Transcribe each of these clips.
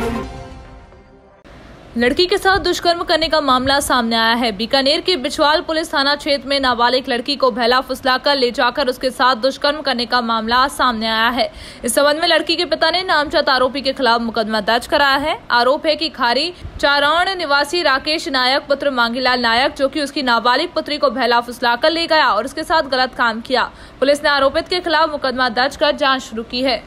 लड़की के साथ दुष्कर्म करने का मामला सामने आया है। बीकानेर के बिछवाल पुलिस थाना क्षेत्र में नाबालिग लड़की को बहला फुसलाकर ले जाकर उसके साथ दुष्कर्म करने का मामला सामने आया है। इस संबंध में लड़की के पिता ने नामजद आरोपी के खिलाफ मुकदमा दर्ज कराया है। आरोप है कि खारी चारण निवासी राकेश नायक पुत्र मांगीलाल नायक, जो कि उसकी नाबालिग पुत्री को बहला फुसलाकर ले गया और उसके साथ गलत काम किया। पुलिस ने आरोपित के खिलाफ मुकदमा दर्ज कर जाँच शुरू की है।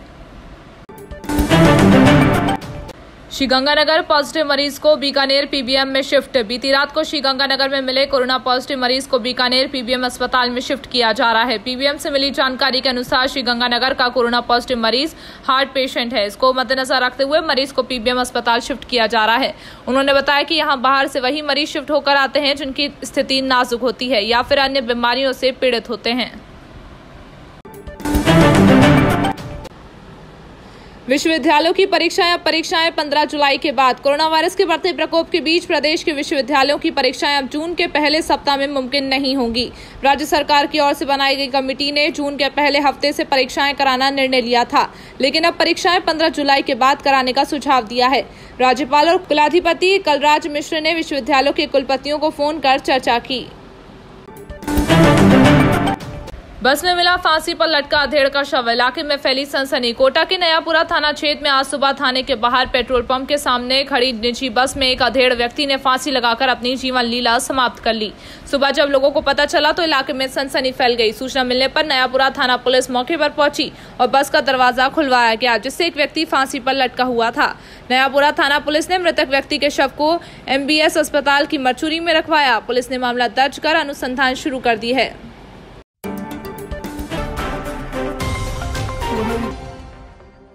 श्रीगंगानगर पॉजिटिव मरीज को बीकानेर पीबीएम में शिफ्ट। बीती रात को श्रीगंगानगर में मिले कोरोना पॉजिटिव मरीज को बीकानेर पीबीएम अस्पताल में शिफ्ट किया जा रहा है। पीबीएम से मिली जानकारी के अनुसार श्रीगंगानगर का कोरोना पॉजिटिव मरीज हार्ट पेशेंट है। इसको मद्देनजर रखते हुए मरीज को पीबीएम अस्पताल शिफ्ट किया जा रहा है। उन्होंने बताया कि यहाँ बाहर से वही मरीज शिफ्ट होकर आते हैं जिनकी स्थिति नाजुक होती है या फिर अन्य बीमारियों से पीड़ित होते हैं। विश्वविद्यालयों की परीक्षाएं 15 जुलाई के बाद। कोरोना वायरस के बढ़ते प्रकोप के बीच प्रदेश के विश्वविद्यालयों की परीक्षाएं अब जून के पहले सप्ताह में मुमकिन नहीं होंगी। राज्य सरकार की ओर से बनाई गई कमेटी ने जून के पहले हफ्ते से परीक्षाएं कराना निर्णय लिया था, लेकिन अब परीक्षाएं 15 जुलाई के बाद कराने का सुझाव दिया है। राज्यपाल और कुलाधिपति कलराज मिश्र ने विश्वविद्यालयों के कुलपतियों को फोन कर चर्चा की। बस में मिला फांसी पर लटका अधेड़ का शव। इलाके में फैली सनसनी। कोटा के नयापुरा थाना क्षेत्र में आज सुबह थाने के बाहर पेट्रोल पंप के सामने खड़ी निजी बस में एक अधेड़ व्यक्ति ने फांसी लगाकर अपनी जीवन लीला समाप्त कर ली। सुबह जब लोगों को पता चला तो इलाके में सनसनी फैल गई। सूचना मिलने पर नयापुरा थाना पुलिस मौके पर पहुंची और बस का दरवाजा खुलवाया गया, जिससे एक व्यक्ति फांसी पर लटका हुआ था। नयापुरा थाना पुलिस ने मृतक व्यक्ति के शव को MBS अस्पताल की मरचुरी में रखवाया। पुलिस ने मामला दर्ज कर अनुसंधान शुरू कर दी है।